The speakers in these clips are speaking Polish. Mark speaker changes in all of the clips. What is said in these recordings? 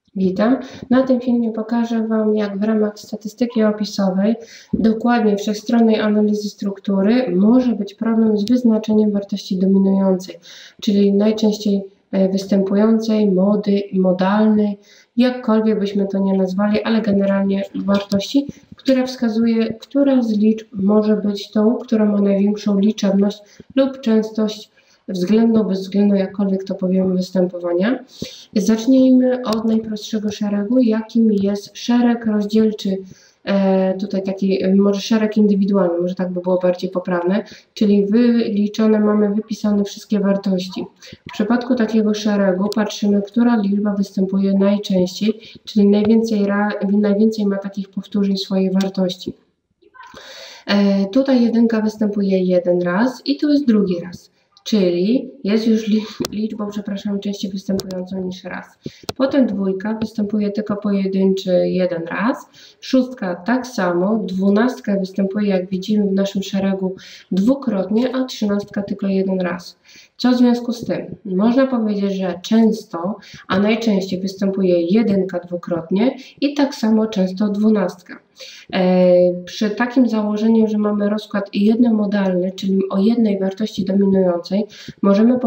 Speaker 1: Witam. Na tym filmie pokażę Wam, jak w ramach statystyki opisowej, dokładnie wszechstronnej analizy struktury, może być problem z wyznaczeniem wartości dominującej, czyli najczęściej występującej, modalnej, jakkolwiek byśmy to nie nazwali, ale generalnie wartości, która wskazuje, która z liczb może być tą, która ma największą liczebność lub częstość względną, bez względu, jakkolwiek to powiemy, występowania. Zacznijmy od najprostszego szeregu, jakim jest szereg rozdzielczy, tutaj taki, może szereg indywidualny, może tak by było bardziej poprawne, czyli mamy wypisane wszystkie wartości. W przypadku takiego szeregu patrzymy, która liczba występuje najczęściej, czyli najwięcej ma takich powtórzeń swojej wartości. Tutaj jedynka występuje jeden raz i tu jest drugi raz. Czyli jest już liczbą, częściej występującą niż raz. Potem dwójka występuje tylko pojedynczy jeden raz. Szóstka tak samo. Dwunastka występuje, jak widzimy w naszym szeregu, dwukrotnie, a trzynastka tylko jeden raz. Co w związku z tym? Można powiedzieć, że często, a najczęściej występuje jedynka dwukrotnie i tak samo często dwunastka. Przy takim założeniu, że mamy rozkład jednomodalny, czyli o jednej wartości dominującej, możemy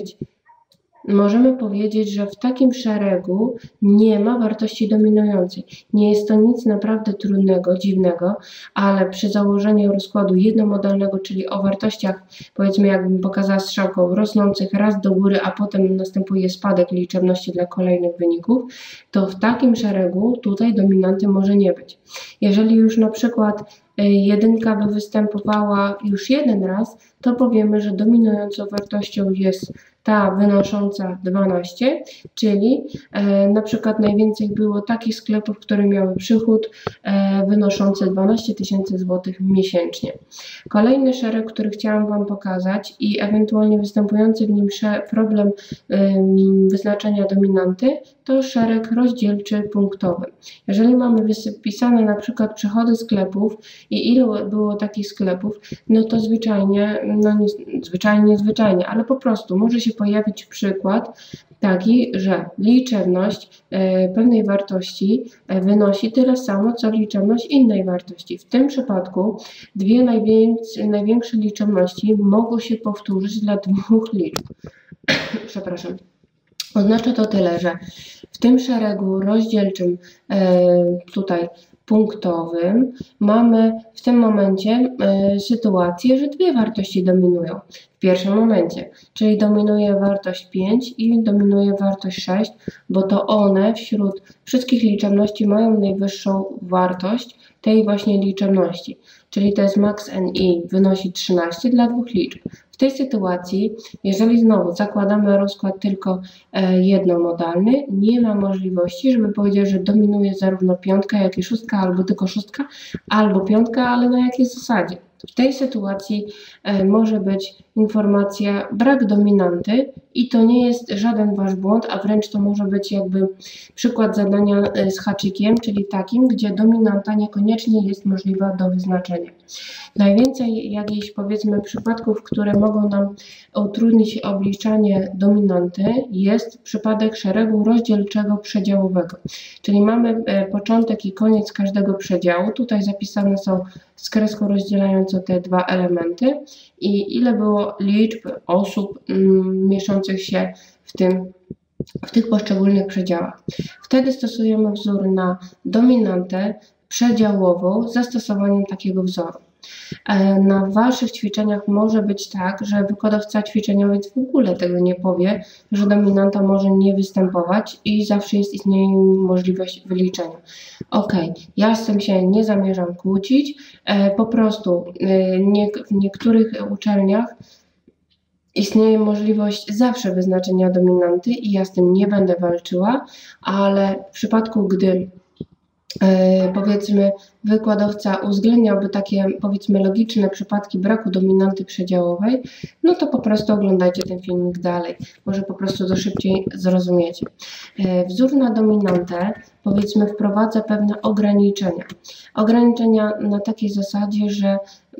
Speaker 1: powiedzieć, że w takim szeregu nie ma wartości dominującej. Nie jest to nic naprawdę trudnego, dziwnego, ale przy założeniu rozkładu jednomodalnego, czyli o wartościach, powiedzmy, jakbym pokazała strzałką, rosnących raz do góry, a potem następuje spadek liczebności dla kolejnych wyników, to w takim szeregu tutaj dominanty może nie być. Jeżeli już na przykład jedynka by występowała już jeden raz, to powiemy, że dominującą wartością jest ta wynosząca 12, czyli na przykład najwięcej było takich sklepów, które miały przychód wynoszący 12 000 złotych miesięcznie. Kolejny szereg, który chciałam Wam pokazać i ewentualnie występujący w nim problem wyznaczenia dominanty, to szereg rozdzielczy punktowy. Jeżeli mamy wypisane na przykład przychody sklepów i ilu było takich sklepów, no to zwyczajnie, ale po prostu może się pojawić przykład taki, że liczebność pewnej wartości wynosi tyle samo, co liczebność innej wartości. W tym przypadku dwie największe liczebności mogą się powtórzyć dla dwóch liczb. Przepraszam. Oznacza to tyle, że w tym szeregu rozdzielczym tutaj punktowym mamy w tym momencie sytuację, że dwie wartości dominują w pierwszym momencie, czyli dominuje wartość 5 i dominuje wartość 6, bo to one wśród wszystkich liczebności mają najwyższą wartość tej właśnie liczebności, czyli to jest max NI wynosi 13 dla dwóch liczb. W tej sytuacji, jeżeli znowu zakładamy rozkład tylko jednomodalny, nie ma możliwości, żeby powiedzieć, że dominuje zarówno piątka, jak i szóstka, albo tylko szóstka, albo piątka, ale na jakiej zasadzie? W tej sytuacji może być informacja brak dominanty i to nie jest żaden Wasz błąd, a wręcz to może być jakby przykład zadania z haczykiem, czyli takim, gdzie dominanta niekoniecznie jest możliwa do wyznaczenia. Najwięcej jakichś, powiedzmy, przypadków, które mogą nam utrudnić obliczanie dominanty, jest przypadek szeregu rozdzielczego przedziałowego. Czyli mamy początek i koniec każdego przedziału. Tutaj zapisane są z kreską rozdzielającą te dwa elementy i ile było liczb osób mieszczących się w tych poszczególnych przedziałach. Wtedy stosujemy wzór na dominantę przedziałową z zastosowaniem takiego wzoru. Na Waszych ćwiczeniach może być tak, że wykładowca ćwiczeniowiec w ogóle tego nie powie, że dominanta może nie występować i zawsze istnieje możliwość wyliczenia. Ok, ja z tym się nie zamierzam kłócić, po prostu w niektórych uczelniach istnieje możliwość zawsze wyznaczenia dominanty i ja z tym nie będę walczyła, ale w przypadku, gdy powiedzmy wykładowca uwzględniałby takie powiedzmy logiczne przypadki braku dominanty przedziałowej, no to po prostu oglądajcie ten filmik dalej, może po prostu to szybciej zrozumiecie. Wzór na dominantę powiedzmy wprowadza pewne ograniczenia. Ograniczenia na takiej zasadzie, że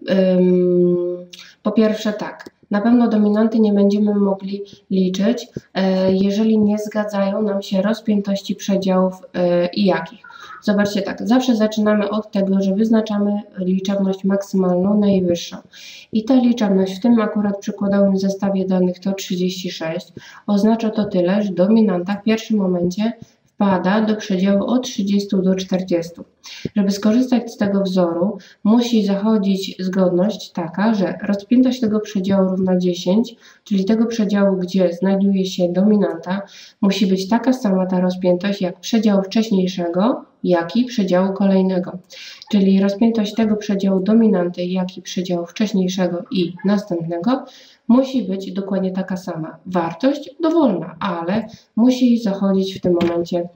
Speaker 1: po pierwsze tak, na pewno dominanty nie będziemy mogli liczyć, jeżeli nie zgadzają nam się rozpiętości przedziałów i jakich. Zobaczcie tak, zawsze zaczynamy od tego, że wyznaczamy liczebność maksymalną, najwyższą. I ta liczebność w tym akurat przykładowym zestawie danych to 36. Oznacza to tyle, że dominanta w pierwszym momencie wpada do przedziału od 30 do 40. Żeby skorzystać z tego wzoru, musi zachodzić zgodność taka, że rozpiętość tego przedziału równa 10, czyli tego przedziału, gdzie znajduje się dominanta, musi być taka sama ta rozpiętość jak przedziału wcześniejszego, jak i przedziału kolejnego. Czyli rozpiętość tego przedziału dominanty, jak i przedziału wcześniejszego i następnego musi być dokładnie taka sama. Wartość dowolna, ale musi zachodzić w tym momencie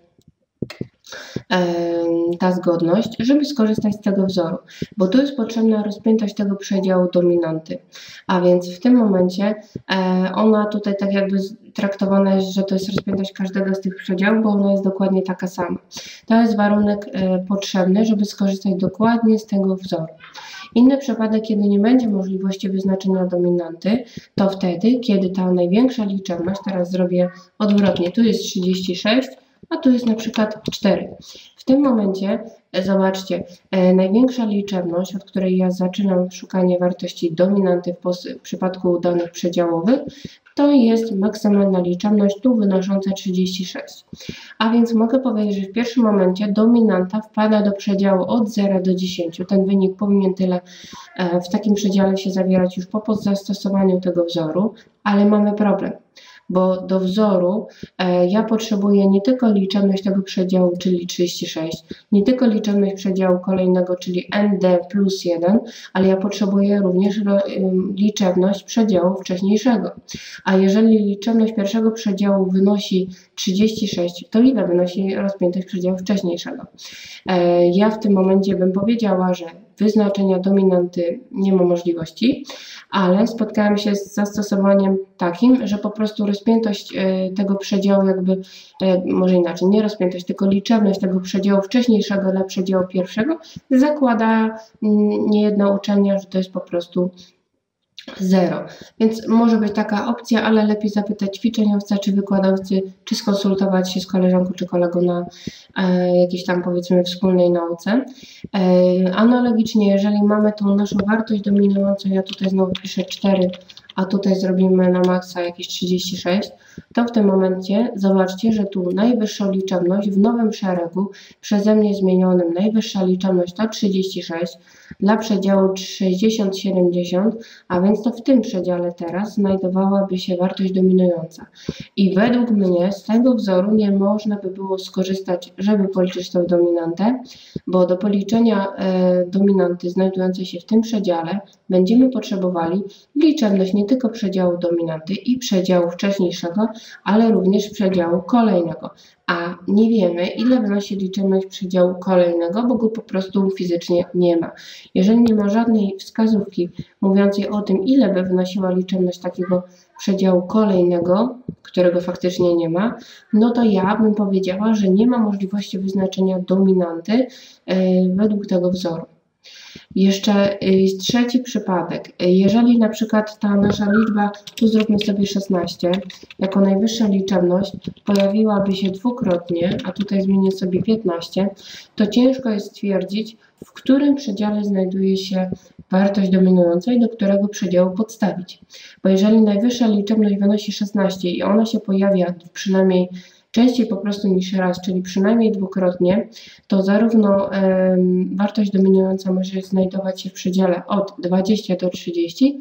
Speaker 1: ta zgodność, żeby skorzystać z tego wzoru, bo tu jest potrzebna rozpiętość tego przedziału dominanty, a więc w tym momencie ona tutaj tak jakby traktowana jest, że to jest rozpiętość każdego z tych przedziałów, bo ona jest dokładnie taka sama. To jest warunek potrzebny, żeby skorzystać dokładnie z tego wzoru. Inny przypadek, kiedy nie będzie możliwości wyznaczenia dominanty, to wtedy, kiedy ta największa liczebność, teraz zrobię odwrotnie, tu jest 36, a tu jest na przykład 4. W tym momencie, zobaczcie, największa liczebność, od której ja zaczynam szukanie wartości dominanty w przypadku danych przedziałowych, to jest maksymalna liczebność tu wynosząca 36. A więc mogę powiedzieć, że w pierwszym momencie dominanta wpada do przedziału od 0 do 10. Ten wynik powinien tyle w takim przedziale się zawierać już po zastosowaniu tego wzoru, ale mamy problem. Bo do wzoru ja potrzebuję nie tylko liczebność tego przedziału, czyli 36, nie tylko liczebność przedziału kolejnego, czyli ND plus 1, ale ja potrzebuję również liczebność przedziału wcześniejszego. A jeżeli liczebność pierwszego przedziału wynosi 36, to ile wynosi rozpiętość przedziału wcześniejszego? Ja w tym momencie bym powiedziała, że wyznaczenia dominanty nie ma możliwości, ale spotkałam się z zastosowaniem takim, że po prostu rozpiętość tego przedziału może inaczej, nie rozpiętość, tylko liczebność tego przedziału wcześniejszego dla przedziału pierwszego zakłada niejedna uczelnia, że to jest po prostu 0. Więc może być taka opcja, ale lepiej zapytać ćwiczeniowca czy wykładowcy, czy skonsultować się z koleżanką czy kolegą na jakiejś tam powiedzmy wspólnej nauce. Analogicznie, jeżeli mamy tą naszą wartość dominującą, ja tutaj znowu piszę 4, a tutaj zrobimy na maksa jakieś 36, to w tym momencie zobaczcie, że tu najwyższą liczebność w nowym szeregu przeze mnie zmienionym, najwyższa liczebność to 36, dla przedziału 60-70, a więc to w tym przedziale teraz znajdowałaby się wartość dominująca. I według mnie z tego wzoru nie można by było skorzystać, żeby policzyć tą dominantę, bo do policzenia dominanty znajdującej się w tym przedziale będziemy potrzebowali liczebność nie tylko przedziału dominanty i przedziału wcześniejszego, ale również przedziału kolejnego. A nie wiemy, ile wynosi liczebność przedziału kolejnego, bo go po prostu fizycznie nie ma. Jeżeli nie ma żadnej wskazówki mówiącej o tym, ile by wynosiła liczebność takiego przedziału kolejnego, którego faktycznie nie ma, no to ja bym powiedziała, że nie ma możliwości wyznaczenia dominanty według tego wzoru. Jeszcze jest trzeci przypadek. Jeżeli na przykład ta nasza liczba, tu zróbmy sobie 16, jako najwyższa liczebność pojawiłaby się dwukrotnie, a tutaj zmienię sobie 15, to ciężko jest stwierdzić, w którym przedziale znajduje się wartość dominująca i do którego przedziału podstawić. Bo jeżeli najwyższa liczebność wynosi 16 i ona się pojawia przynajmniej częściej po prostu niż raz, czyli przynajmniej dwukrotnie, to zarówno wartość dominująca może znajdować się w przedziale od 20 do 30,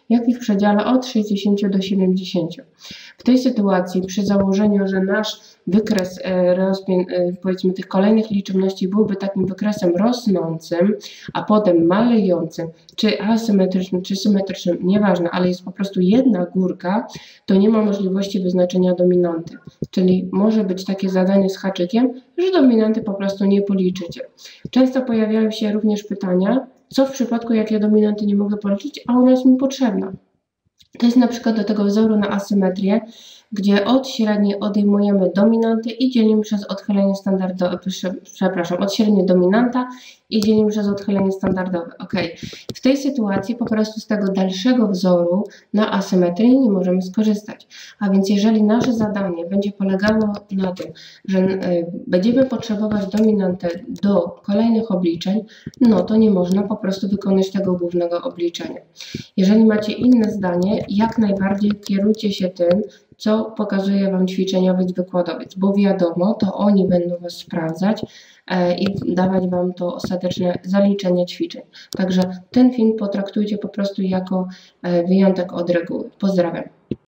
Speaker 1: jak i w przedziale od 60 do 70. W tej sytuacji przy założeniu, że nasz wykres powiedzmy tych kolejnych liczebności byłby takim wykresem rosnącym, a potem malejącym, czy asymetrycznym, czy symetrycznym, nieważne, ale jest po prostu jedna górka, to nie ma możliwości wyznaczenia dominanty. Czyli może być takie zadanie z haczykiem, że dominanty po prostu nie policzycie. Często pojawiają się również pytania, co w przypadku, jak ja dominanty nie mogę policzyć, a ona jest mi potrzebna. To jest na przykład do tego wzoru na asymetrię, gdzie od średniej odejmujemy dominanty i dzielimy przez odchylenie standardowe, od średniej dominanta i dzielimy przez odchylenie standardowe. Ok. W tej sytuacji po prostu z tego dalszego wzoru na asymetrię nie możemy skorzystać. A więc jeżeli nasze zadanie będzie polegało na tym, że będziemy potrzebować dominantę do kolejnych obliczeń, no to nie można po prostu wykonać tego głównego obliczenia. Jeżeli macie inne zdanie, jak najbardziej kierujcie się tym, co pokazuje Wam ćwiczeniowiec, wykładowiec, bo wiadomo, to oni będą Was sprawdzać i dawać Wam to ostateczne zaliczenie ćwiczeń. Także ten film potraktujcie po prostu jako wyjątek od reguły. Pozdrawiam.